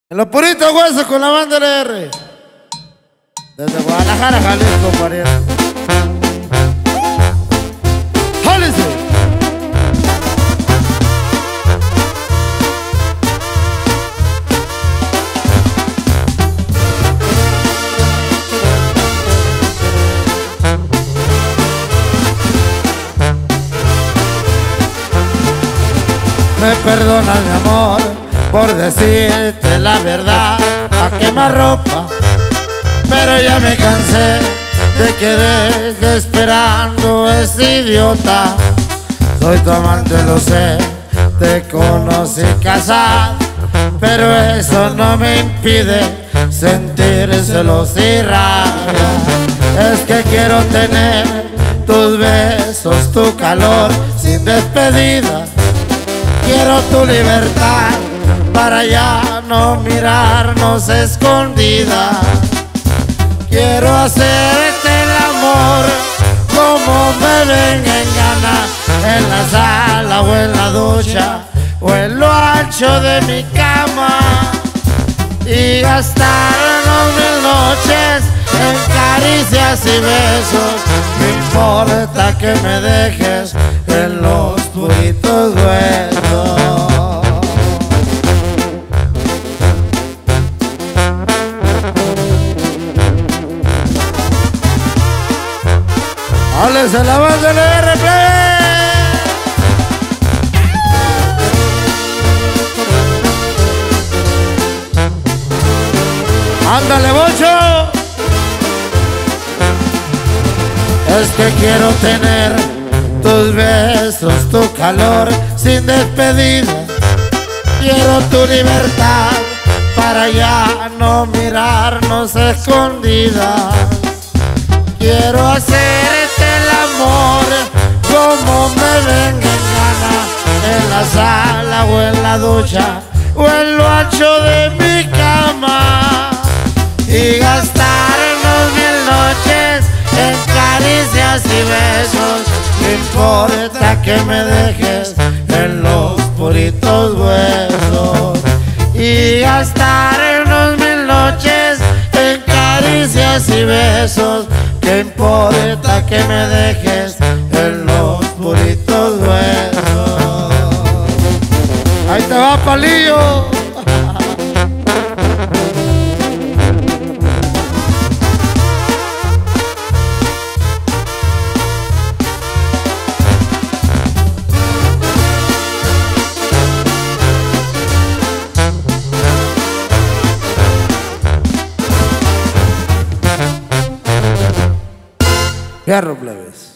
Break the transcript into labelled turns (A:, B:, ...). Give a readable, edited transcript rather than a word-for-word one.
A: En los puritos huesos con la banda LR. Desde Guadalajara, Jalisco, pariente. ¡Jálese! Me perdonas, mi amor, por decirte la verdad, a quemarropa, pero ya me cansé de que deje esperando ese idiota. Soy tu amante, lo sé, te conocí casado, pero eso no me impide sentir celos y rabia. Es que quiero tener tus besos, tu calor sin despedida. Quiero tu libertad para ya no mirarnos escondida. Quiero hacerte el amor como me venga en gana, en la sala o en la ducha o en lo ancho de mi cama, y gastarnos 1000 noches en caricias y besos. No importa que me dejes en los puritos huesos. ¡Ales a la banda LR! ¡Ándale, bocho! Es que quiero tener tus besos, tu calor sin despedida. Quiero tu libertad para ya no mirarnos escondidas. Quiero hacerte el amor como me venga en gana, en la sala o en la ducha o en lo ancho de mi cama, y gastarnos 1000 noches en caricias y besos. No importa que me dejes en los puritos huesos, y gastarnos 1000 noches en caricias y besos. ¿Qué importa que me dejes en los puritos huesos? Ahí te va, palillo. Fierro, plebes.